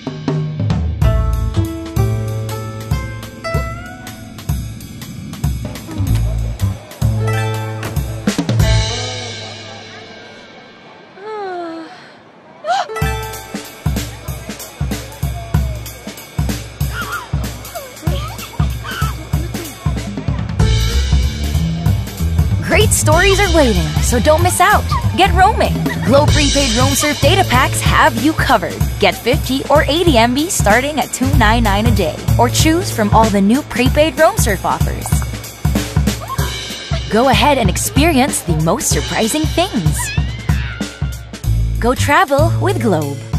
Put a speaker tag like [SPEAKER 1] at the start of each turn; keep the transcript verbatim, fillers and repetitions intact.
[SPEAKER 1] Great stories are waiting, so don't miss out. Get roaming. Globe Prepaid Roam Surf data packs have you covered. Get fifty or eighty M B starting at two ninety-nine a day, or choose from all the new prepaid Roam Surf offers. Go ahead and experience the most surprising things. Go travel with Globe.